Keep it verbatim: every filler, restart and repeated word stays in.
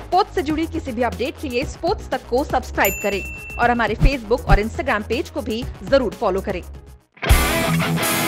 Sports से जुड़ी किसी भी अपडेट के लिए स्पोर्ट्स तक को सब्सक्राइब करें और हमारे फेसबुक और इंस्टाग्राम पेज को भी जरूर फॉलो करें।